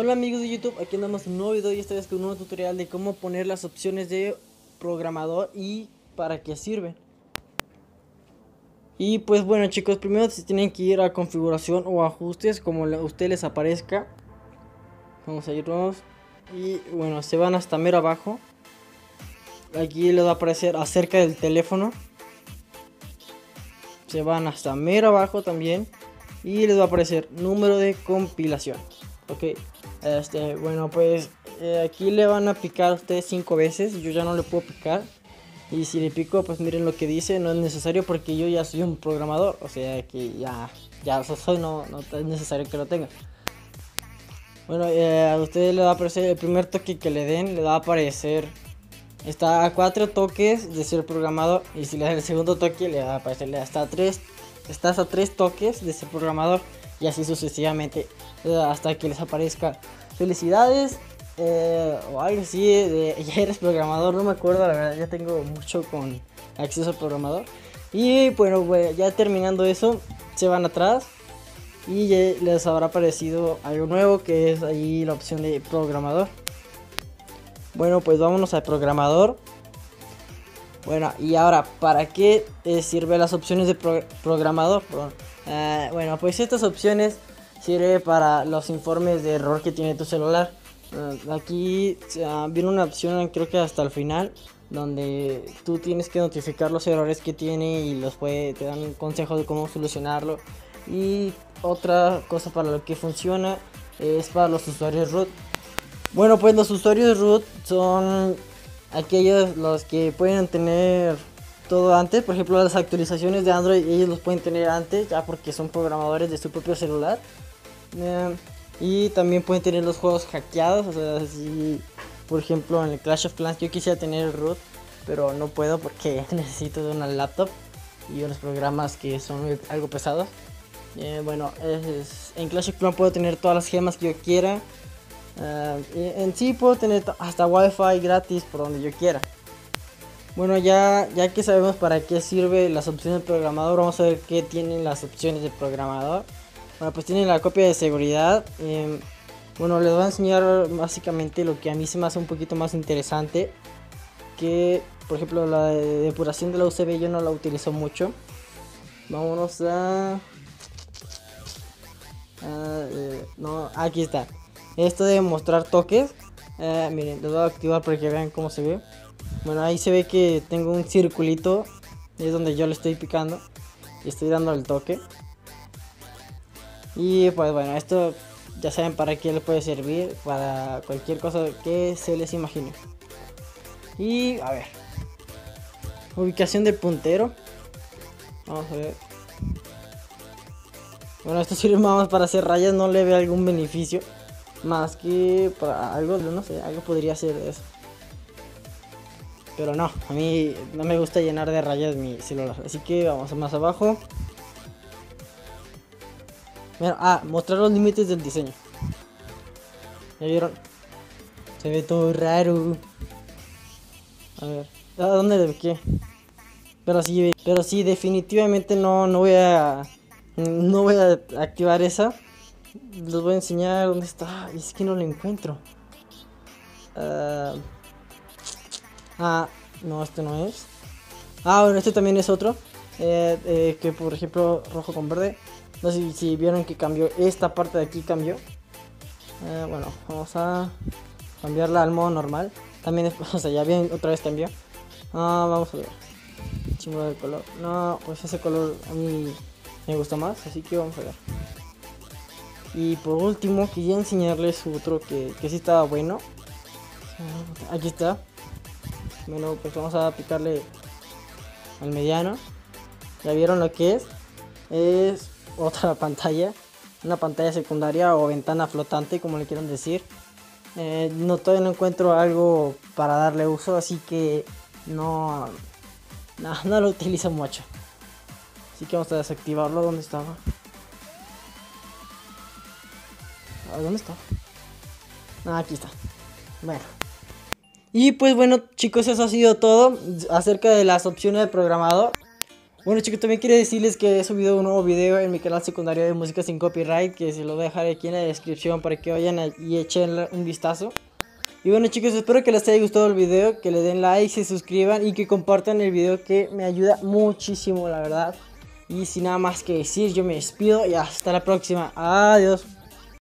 Hola amigos de YouTube, aquí andamos en un nuevo video y esta vez con un nuevo tutorial de cómo poner las opciones de programador y para qué sirven. Y pues bueno chicos, primero se tienen que ir a configuración o ajustes como a usted les aparezca. Vamos a irnos y bueno, se van hasta mero abajo. Aquí les va a aparecer acerca del teléfono. Se van hasta mero abajo también y les va a aparecer número de compilación. Ok, bueno pues aquí le van a picar a ustedes 5 veces. Yo ya no le puedo picar. Y si le pico, pues miren lo que dice. No es necesario porque yo ya soy un programador. O sea que ya soy, no es necesario que lo tenga. Bueno, a ustedes le va a aparecer el primer toque que le den. Le va a aparecer. Está a 4 toques de ser programador. Y si le da el segundo toque, le va a aparecer hasta 3. Estás a 3 toques de ser programador. Y así sucesivamente. Hasta que les aparezca felicidades. O algo así ya eres programador, no me acuerdo, la verdad, ya tengo mucho con acceso al programador. Y bueno, ya terminando eso, se van atrás y ya les habrá aparecido algo nuevo que es ahí la opción de programador. Bueno, pues vámonos al programador. Bueno, y ahora, ¿para qué sirven las opciones de programador? Bueno, pues estas opciones sirven para los informes de error que tiene tu celular. Aquí viene una opción, creo que hasta el final, donde tú tienes que notificar los errores que tiene y te dan un consejo de cómo solucionarlo. Y otra cosa para lo que funciona es para los usuarios root. Bueno, pues los usuarios root son aquellos los que pueden tener todo antes. Por ejemplo, las actualizaciones de Android ellos los pueden tener antes, ya porque son programadores de su propio celular. Y también pueden tener los juegos hackeados. O sea, si por ejemplo en el Clash of Clans yo quisiera tener el root, pero no puedo porque necesito de una laptop y unos programas que son algo pesados. Bueno, en Clash of Clans puedo tener todas las gemas que yo quiera. En sí puedo tener hasta wifi gratis por donde yo quiera. Bueno, ya que sabemos para qué sirve las opciones de programador, vamos a ver qué tienen las opciones de programador. Bueno, pues tienen la copia de seguridad. Bueno, les voy a enseñar básicamente lo que a mí se me hace un poquito más interesante. Que, por ejemplo, la de depuración de la USB yo no la utilizo mucho. Vámonos no, aquí está. Esto de mostrar toques. Miren, les voy a activar para que vean cómo se ve. Bueno, ahí se ve que tengo un circulito. Es donde yo le estoy picando. Y estoy dando el toque. Y pues bueno, esto ya saben para qué le puede servir. Para cualquier cosa que se les imagine. Y a ver, ubicación del puntero. Vamos a ver. Bueno, esto sirve más para hacer rayas. No le veo algún beneficio. Más que para algo, no sé, algo podría ser eso. Pero no, a mí no me gusta llenar de rayas mi celular. Así que vamos a más abajo. Mira, mostrar los límites del diseño. ¿Ya vieron? Se ve todo raro. A ver, ¿a dónde de qué? Pero sí, definitivamente no voy a activar esa. Les voy a enseñar dónde está. Es que no lo encuentro. No, este no es. Bueno, este también es otro. Que por ejemplo, rojo con verde. No sé si vieron que cambió. Esta parte de aquí cambió. Bueno, vamos a cambiarla al modo normal. También o sea, ya bien, otra vez cambió. Vamos a ver. Chingo de color. No, pues ese color a mí me gusta más. Así que vamos a ver. Y por último, quería enseñarles otro que sí estaba bueno. Aquí está. Bueno, pues vamos a picarle al mediano. ¿Ya vieron lo que es? Es otra pantalla. Una pantalla secundaria o ventana flotante, como le quieran decir. Todavía no encuentro algo para darle uso, así que no lo utilizo mucho. Así que vamos a desactivarlo. ¿Dónde estaba? ¿Dónde está? Aquí está. Bueno. Y pues bueno chicos, eso ha sido todo acerca de las opciones del programador. Bueno chicos, también quiero decirles que he subido un nuevo video en mi canal secundario de música sin copyright, que se lo voy a dejar aquí en la descripción para que vayan y echen un vistazo. Y bueno chicos, espero que les haya gustado el video, que le den like, se suscriban y que compartan el video, que me ayuda muchísimo la verdad. Y sin nada más que decir, yo me despido y hasta la próxima. Adiós.